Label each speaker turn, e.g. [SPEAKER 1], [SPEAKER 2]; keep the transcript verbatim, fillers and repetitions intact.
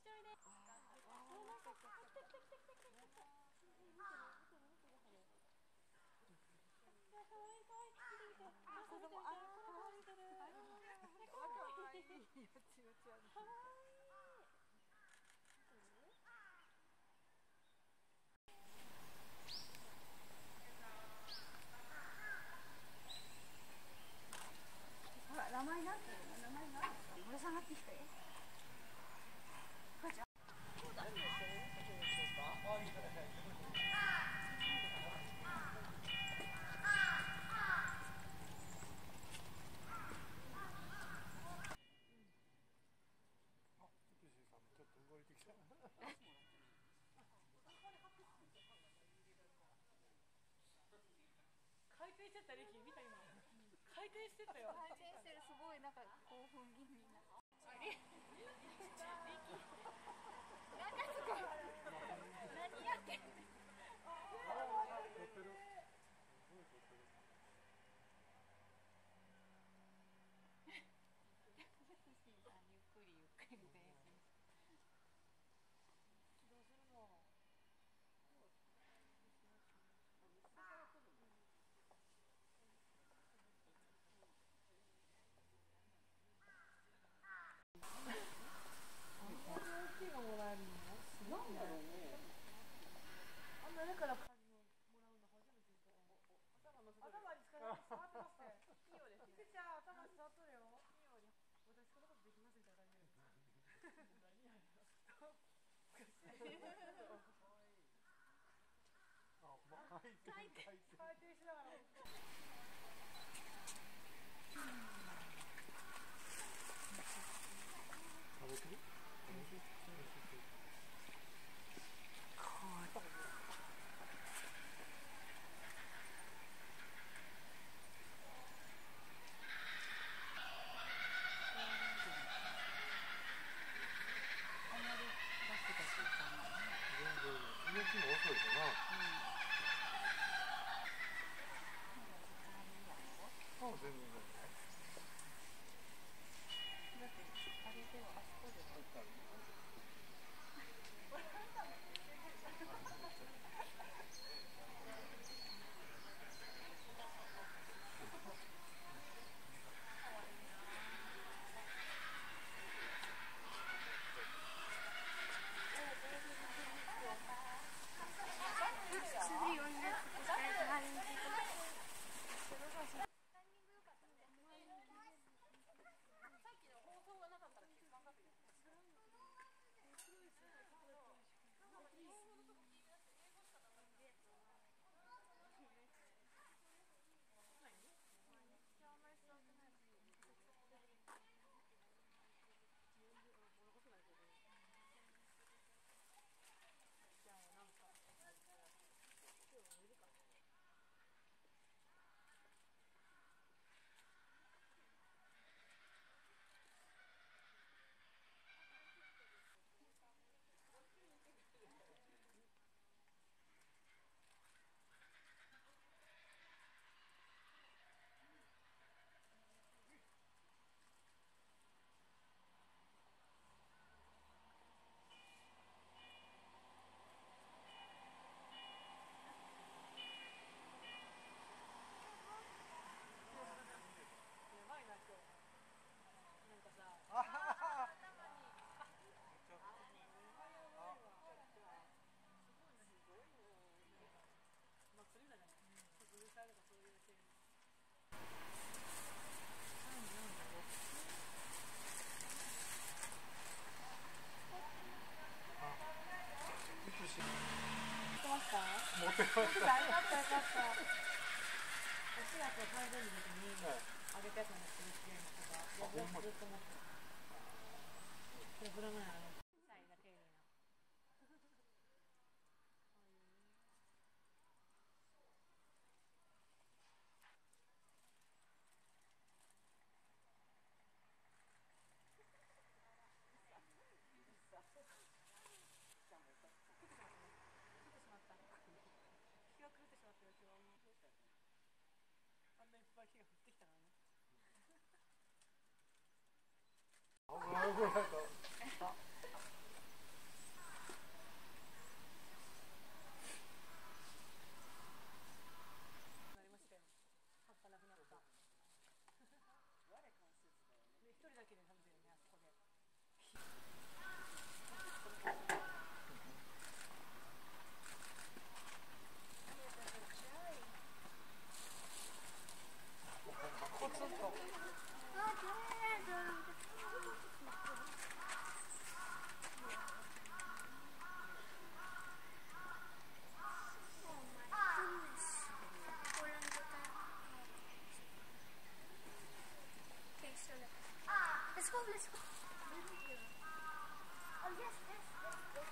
[SPEAKER 1] ちおいで。ああ、なんか来た来た来た来た来た来た。見てる見てる見てるこれ。可愛い可愛い。見て見て。あ、そうそう。あ、可愛い見てる。可愛い。よちよちある。可愛い。見てる？ほら、名前なんていうの？名前なんですか？森さんが来て。こんにちは。そうだ。
[SPEAKER 2] 福士さんもちょっと動いてきた。
[SPEAKER 3] 回転してたリキ見た今。回転してたよ。
[SPEAKER 1] 回転してる、すごいなんか興奮気味な。リキ。なんかすごい。何やってんの。
[SPEAKER 2] 撮ってる。すごい撮ってる。
[SPEAKER 1] ゆっくりゆっくりね。
[SPEAKER 3] どうするの？大きいのもらえるの？なんだろうね。あんな上から感じのもらうの初めて見た。頭に使って触ってますね。器用ですね。ちちゃん頭に触っとるよ。器用に。私こんなことできますみたいな感じで。何やろ。
[SPEAKER 2] あ、回転回転
[SPEAKER 3] 回転しながら。
[SPEAKER 2] 食べてる？動きも遅いかな。うん、全然全然。
[SPEAKER 1] だってあれではあそこで撮ったの。さっきの放送がなかったら結果が出る。なんかさ、ああ、頭に。まあ、それならね、ちょっと上からとかそういう点。
[SPEAKER 2] 福士。
[SPEAKER 3] 持ってますか？
[SPEAKER 2] 持ってました。
[SPEAKER 3] よかったよかった。しがつの誕生日の時にあげたやつなんですけど、きれいな子が。ずっと持ってる。これブラムなの。さいだけにな。気が狂ってしまったよ、今日はもう。あんないっぱい火が降ってきたからね。
[SPEAKER 2] 危ない危ない。
[SPEAKER 3] 人だけで食べてるね、あそこで。コツンと。
[SPEAKER 1] Let's go, let's go. Oh, yes, yes, yes, yes.